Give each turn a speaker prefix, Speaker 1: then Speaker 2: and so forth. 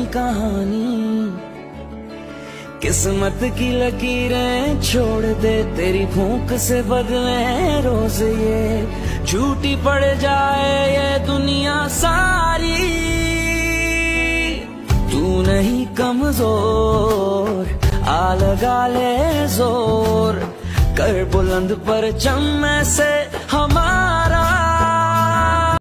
Speaker 1: कहानी। किस्मत की लकीरें छोड़ दे, तेरी भूख से बदले रोज ये, झूठी पड़ जाए ये दुनिया सारी। तू नहीं कमजोर, आ लगा ले जोर, कर बुलंद परचम में से हमारा।